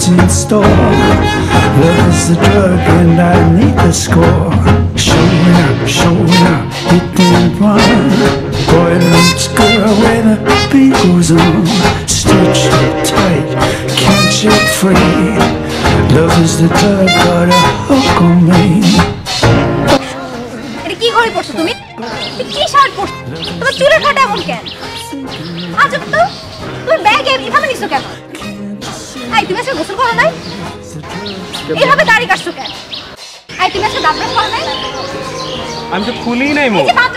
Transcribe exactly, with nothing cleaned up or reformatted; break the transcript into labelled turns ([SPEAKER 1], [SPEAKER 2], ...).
[SPEAKER 1] what's in store. Love is the drug and I need the score. Showing up, showing up, hit and run. Boy meets girl where the beat goes on. Stitched up tight, can't shake free. Love is the drug, got a hook on me.
[SPEAKER 2] এটা কি করে পড়ছো তুমি? কি shirt পরছো? তোমার চুলের ফাটা এমন কেন? আজব তো, তুমি ব্যাগ এভাবে নিছো কেন? এই তুমি আজকে গোসল করো নাই? এভাবে দাড়ি কাটছো কেন? এই তুমি আজকে দাঁত ব্রাশ করো নাই?
[SPEAKER 3] আমি তো খুলি নাই মো।
[SPEAKER 2] এই যে দাঁত